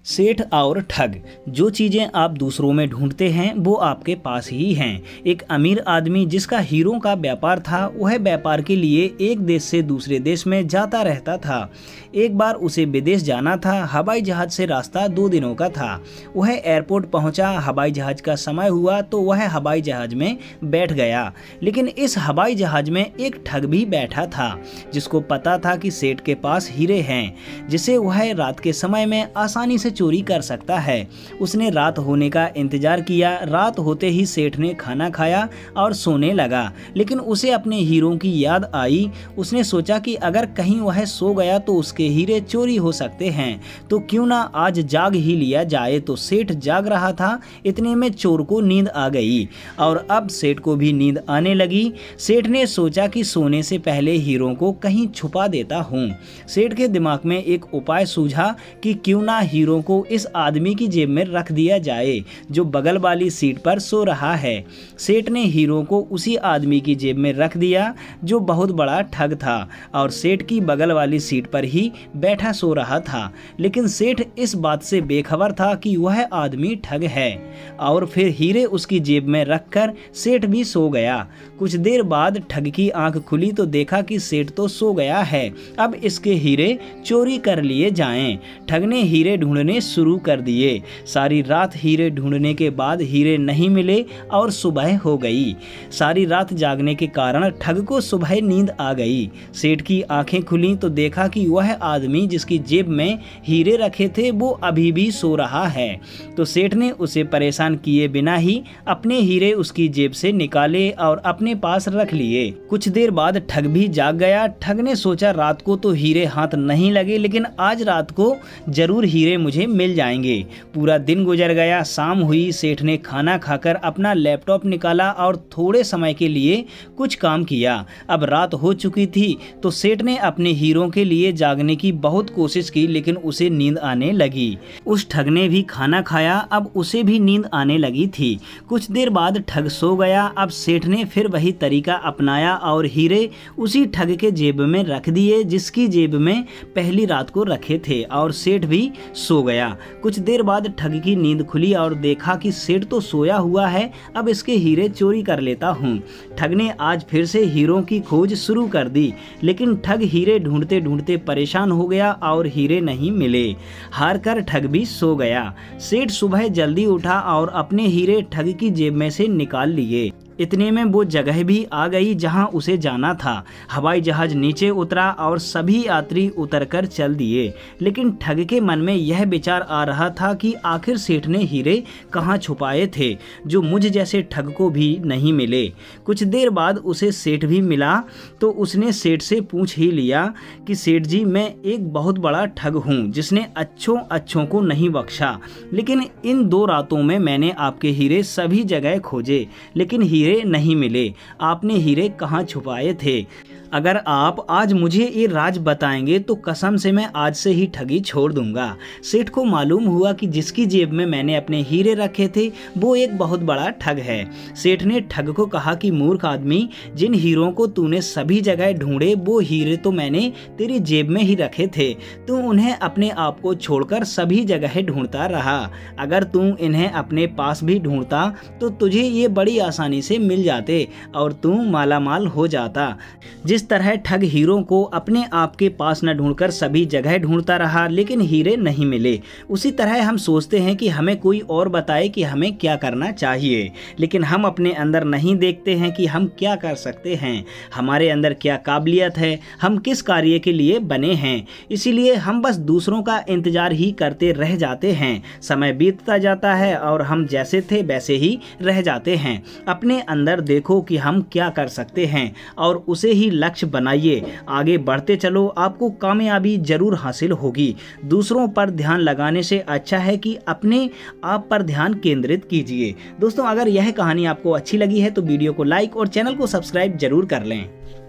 सेठ और ठग। जो चीज़ें आप दूसरों में ढूंढते हैं वो आपके पास ही हैं। एक अमीर आदमी जिसका हीरों का व्यापार था, वह व्यापार के लिए एक देश से दूसरे देश में जाता रहता था। एक बार उसे विदेश जाना था। हवाई जहाज से रास्ता 2 दिनों का था। वह एयरपोर्ट पहुंचा, हवाई जहाज का समय हुआ तो वह हवाई जहाज में बैठ गया। लेकिन इस हवाई जहाज में एक ठग भी बैठा था, जिसको पता था कि सेठ के पास हीरे हैं जिसे वह रात के समय में आसानी से चोरी कर सकता है। उसने रात होने का इंतजार किया। रात होते ही सेठ ने खाना खाया और सोने लगा, लेकिन उसे अपने हीरों की याद आई। उसने सोचा कि अगर कहीं वह सो गया तो उसके हीरे चोरी हो सकते हैं, तो क्यों ना आज जाग ही लिया जाए। तो सेठ जाग रहा था, इतने में चोर को नींद आ गई और अब सेठ को भी नींद आने लगी। सेठ ने सोचा कि सोने से पहले हीरों को कहीं छुपा देता हूँ। सेठ के दिमाग में एक उपाय सूझा कि क्यों ना हीरों को इस आदमी की जेब में रख दिया जाए जो बगल वाली सीट पर सो रहा है। सेठ ने हीरों को उसी आदमी की जेब में रख दिया जो बहुत बड़ा ठग था और सेठ की बगल वाली सीट पर ही बैठा सो रहा था। लेकिन सेठ इस बात से बेखबर था कि वह आदमी ठग है और फिर हीरे उसकी जेब में रखकर सेठ भी सो गया। कुछ देर बाद ठग की आंख खुली तो देखा कि सेठ तो सो गया है, अब इसके हीरे चोरी कर लिए जाएं। ठग ने हीरे ढूंढने शुरू कर दिए। सारी रात हीरे ढूंढने के बाद हीरे नहीं मिले और सुबह हो गई। सारी रात जागने के कारण ठग को सुबह नींद आ गई। सेठ की आंखें खुली तो देखा कि वह आदमी जिसकी जेब में हीरे रखे थे वो अभी भी सो रहा है। तो सेठ ने उसे परेशान किए बिना ही अपने हीरे उसकी जेब से निकाले और अपने पास रख लिए। कुछ देर बाद ठग भी जाग गया। ठग ने सोचा रात को तो हीरे हाथ नहीं लगे, लेकिन आज रात को जरूर हीरे मुझे मिल जाएंगे। पूरा दिन गुजर गया। शाम हुई। सेठ ने खाना खाकर अपना लैपटॉप निकाला और थोड़े समय के लिए कुछ काम किया। अब रात हो चुकी थी तो सेठ ने अपने हीरों के लिए जागने की बहुत कोशिश की, लेकिन उसे नींद आने लगी। उस ठग ने भी खाना खाया, अब उसे भी नींद आने लगी थी। कुछ देर बाद ठग सो गया। अब सेठ ने फिर वही तरीका अपनाया और हीरे उसी ठग के जेब में रख दिए जिसकी जेब में पहली रात को रखे थे, और सेठ भी सो गया। कुछ देर बाद ठग की नींद खुली और देखा कि सेठ तो सोया हुआ है, अब इसके हीरे चोरी कर लेता हूँ। ठग ने आज फिर से हीरों की खोज शुरू कर दी, लेकिन ठग हीरे ढूंढते ढूंढते परेशान हो गया और हीरे नहीं मिले। हार कर ठग भी सो गया। सेठ सुबह जल्दी उठा और अपने हीरे ठग की जेब में से निकाल लिए। इतने में वो जगह भी आ गई जहां उसे जाना था। हवाई जहाज नीचे उतरा और सभी यात्री उतरकर चल दिए, लेकिन ठग के मन में यह विचार आ रहा था कि आखिर सेठ ने हीरे कहां छुपाए थे जो मुझ जैसे ठग को भी नहीं मिले। कुछ देर बाद उसे सेठ भी मिला तो उसने सेठ से पूछ ही लिया कि सेठ जी, मैं एक बहुत बड़ा ठग हूं जिसने अच्छों को नहीं बख्शा, लेकिन इन 2 रातों में मैंने आपके हीरे सभी जगह खोजे, लेकिन हीरे नहीं मिले। आपने हीरे कहाँ छुपाए थे? अगर आप आज मुझे ये राज बताएंगे तो कसम से मैं आज से ही ठगी छोड़ दूंगा। सेठ को मालूम हुआ कि जिसकी जेब में मैंने अपने हीरे रखे थे वो एक बहुत बड़ा ठग है। सेठ ने ठग को कहा कि मूर्ख आदमी, जिन हीरों को तूने सभी जगह ढूंढे वो हीरे तो मैंने तेरी जेब में ही रखे थे। तू उन्हें अपने आप को छोड़कर सभी जगह ढूंढता रहा। अगर तू इन्हें अपने पास भी ढूंढता तो तुझे ये बड़ी आसानी से मिल जाते और तू मालामाल हो जाता। जिस तरह ठग हीरों को अपने आप के पास न ढूंढकर सभी जगह ढूंढता रहा लेकिन हीरे नहीं मिले, उसी तरह हम सोचते हैं कि हमें कोई और बताए कि हमें क्या करना चाहिए, लेकिन हम अपने अंदर नहीं देखते हैं कि हम क्या कर सकते हैं, हमारे अंदर क्या काबिलियत है, हम किस कार्य के लिए बने हैं। इसीलिए हम बस दूसरों का इंतजार ही करते रह जाते हैं। समय बीतता जाता है और हम जैसे थे वैसे ही रह जाते हैं। अपने अंदर देखो कि हम क्या कर सकते हैं और उसे ही लक्ष्य बनाइए। आगे बढ़ते चलो, आपको कामयाबी जरूर हासिल होगी। दूसरों पर ध्यान लगाने से अच्छा है कि अपने आप पर ध्यान केंद्रित कीजिए। दोस्तों, अगर यह कहानी आपको अच्छी लगी है तो वीडियो को लाइक और चैनल को सब्सक्राइब जरूर कर लें।